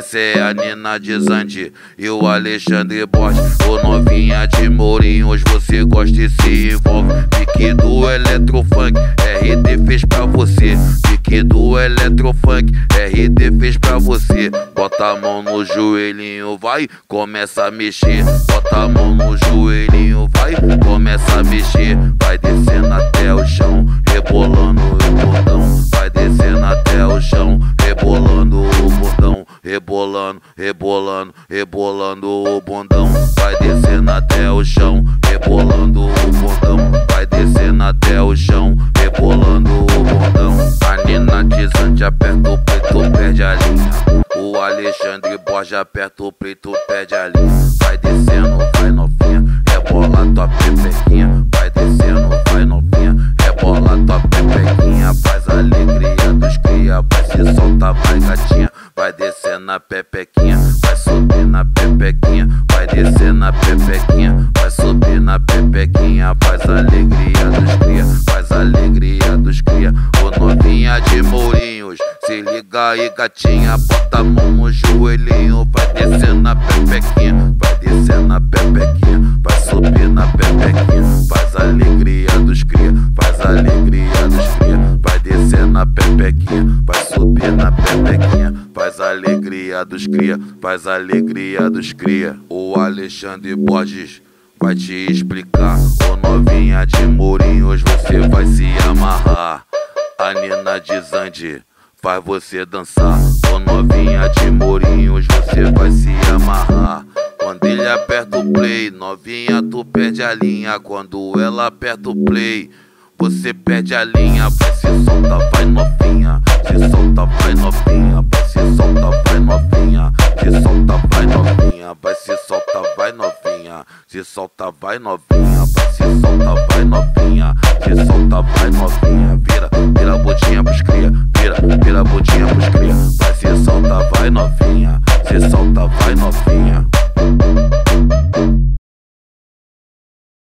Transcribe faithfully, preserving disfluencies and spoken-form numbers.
Essa é a Nina de Zandi e o Alexandre Borges. Ô novinha de Mourinhos, você gosta e se envolve. Pique do Eletrofunk, R D fez pra você. Pique do Eletrofunk, R D fez pra você. Bota a mão no joelhinho, vai, começa a mexer. Bota a mão no joelhinho, vai, começa a mexer. Vai descendo até o chão, rebolando o botão. Vai descendo até o chão, rebolando o botão. Rebolando, rebolando, rebolando o bundão. Vai descendo até o chão, rebolando o bundão. Vai descendo até o chão, rebolando o bundão. A Nina de Zandi aperta o peito, perde a linha. O Alexandre Borges aperta o peito, perde a linha. Vai descendo, vai novinha, rebola tua pepequinha. Vai descendo, vai novinha, rebola tua pepequinha. Faz a alegria dos cria, vai se soltar, vai gatinha. Vai descer na pepequinha, vai subir na pepequinha. Vai descer na pepequinha, vai subir na pepequinha. Faz a alegria dos cria, faz a alegria dos cria. Ô novinha de Mourinhos, se liga aí gatinha. Bota a mão no joelhinho, vai descer na pepequinha. Vai descer na pepequinha, vai subir na pepequinha. Faz a alegria dos cria, faz a alegria dos cria. Vai descer na pepequinha, vai subir na pepequinha. Faz a alegria dos cria, faz a alegria dos cria. O Alexandre Borges vai te explicar. Ô novinha de Mourinhos, você vai se amarrar. A Nina de Zandi faz você dançar. Ô novinha de Mourinhos, você vai se amarrar. Quando ele aperta o play, novinha, tu perde a linha. Quando ela aperta o play, você perde a linha. Vai se solta, vai novinha, se solta, vai novinha. Vai se solta, vai novinha, se solta, vai novinha. Vai se solta, vai novinha, se solta, vai novinha. Vai se solta, vai novinha, se solta, vai novinha. Vira, vira a botinha pros cria, vira, vira a botinha pros cria. Vai se solta, vai novinha, se solta, vai novinha.